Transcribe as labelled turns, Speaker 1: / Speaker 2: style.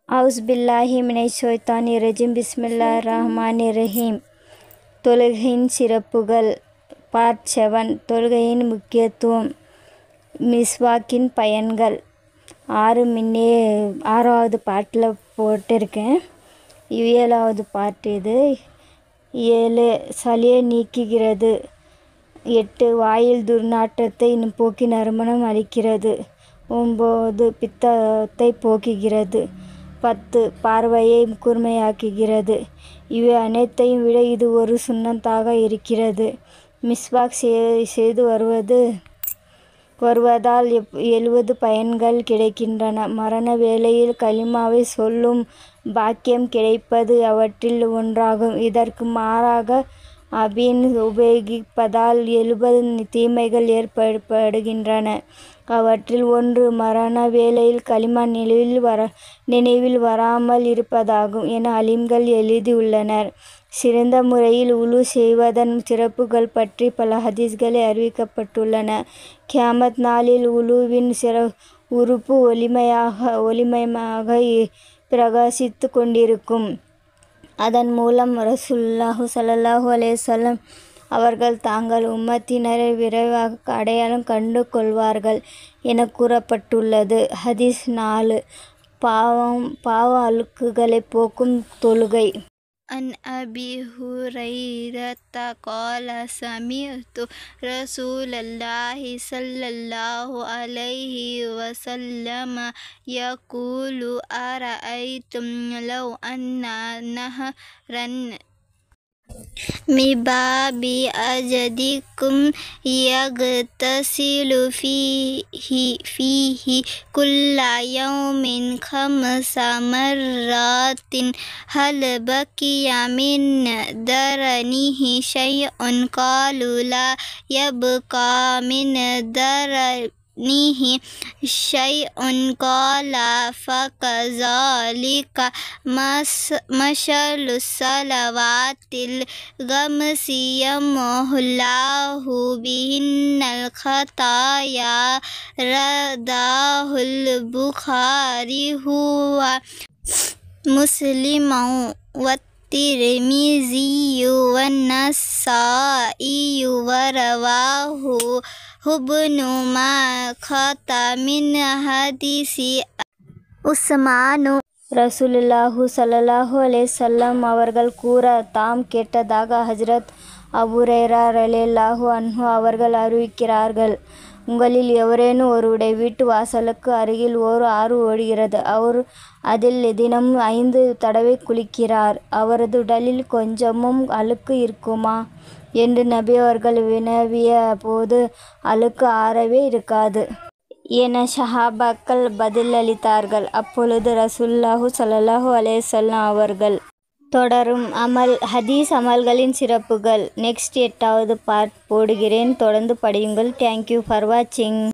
Speaker 1: அவுஸ்பில்லாஹி மினஷ்ஷைத்தானிர்ரஜீம் பிஸ்மில்லாஹிர்ரஹ்மானிர்ரஹீம். தொழுகையின் சிறப்புகள். பார்ட் 7. தொழுகையின் முக்கியத்துவம். மிஸ்வாக்கின் பயன்கள். 6வது பாட்டில் போட்டிருக்கேன். 7வது பாட்டு இது. 7 சளியை நீக்குகிறது. 8 வாயில் துர்நாற்றத்தை போக்கி நறுமணம் அளிக்கிறது. 9 பித்தத்தை போக்குகிறது. 10 பார்வையை கூர்மையாக்குகிறது. இவை அனைத்தையும் விட இது ஒரு சுன்னத்தாக இருக்கிறது. மிஸ்வாக் செய்து வருவதால் 70 பயன்கள் கிடைக்கின்றன. மரண வேளையில் கலிமாவை சொல்லும் பாக்கியம் கிடைப்பது அவற்றில் ஒன்றாகும். இதற்கு மாறாக அபீன் உபயோகிப்பதால் 70 தீமைகள் ஏற்படுகின்றன. அவற்றில் ஒன்று மரண வேளையில் கலிமா நினைவில் வராமல் இருப்பதாகும் என அலிம்கள் எழுதியுள்ளனர். சிறந்த முறையில் உலு செய்வதன் சிறப்புகள் பற்றி பல ஹதீஸ்களை அறிவிக்கப்பட்டுள்ளன. கியாமத் நாளில் உலுவின் உறுப்பு ஒளிமயமாக பிரகாசித்து கொண்டிருக்கும். அதன் மூலம் ரசூலுல்லாஹி ஸல்லல்லாஹு அலைஹி வஸல்லம் அவர்கள் தாங்கள் உம்மத்தினரை விரைவாக அடையாளம் கண்டு கொள்வார்கள் என கூறப்பட்டுள்ளது. ஹதீஸ் 4. பாவ அழுக்குகளை போக்கும் தொழுகை.
Speaker 2: அன் அபி ஹுரைரத்த கால சமிஅத்து ரசூலல்லாஹி ஸல்லல்லாஹு அலைஹி வஸல்லம் யகூலு அரஐத்தும் லவ் அன்னா நஹரன் மிபாபி அஜதிக்கும் யக்தசிலு ஃபீஹி குல்ல யௌமின் கம்ஸ மர்ராத்தின் ஹல் பக்கிய மின் தரனிஹி ஷைஉன் காலு லா யப்கா மின் தரனிஹி ஷைஉன் கால ஃபகஸாலிக மஷலு ஸலவாத்தில் கம்ஸி யம்ஹுல்லாஹு பிஹின்னல் கதாயா ரதாஹுல் புகாரி ஹுவ முஸ்லிமு வத்திர்மிஸியு வன்னஸாஇயு வரவாஹு இப்னு மாக்கஹ மின் ஹதீஸி உஸ்மானு.
Speaker 1: ரசூலுல்லாஹி ஸல்லல்லாஹு அலைஹி வஸல்லம் அவர்கள் கூற தாம் கேட்டதாக ஹஜ்ரத் அபூ ஹுரைரா ரலியல்லாஹு அன்ஹு அவர்கள் அறிவிக்கிறார்கள். உங்களில் எவரேனும் ஒருவருடைய வீட்டு வாசலுக்கு அருகில் ஓர் ஆறு ஓடுகிறது. அவர் அதில் தினமும் 5 தடவை குளிக்கிறார். அவரது உடலில் கொஞ்சமும் அழுக்கு இருக்குமா என்று நபி அவர்கள் வினவிய போது அழுக்கு ஆறவே இருக்காது என ஸஹாபாக்கள் பதிலளித்தார்கள். அப்பொழுது ரசூலுல்லாஹி ஸல்லல்லாஹு அலைஹி வஸல்லம் அவர்கள் தொடரும் ஹதீஸ் அமல்களின் சிறப்புகள். நெக்ஸ்ட் 8வது பார்ட் போடுகிறேன். தொடர்ந்து படியுங்கள். தேங்க்யூ ஃபார் வாட்சிங்.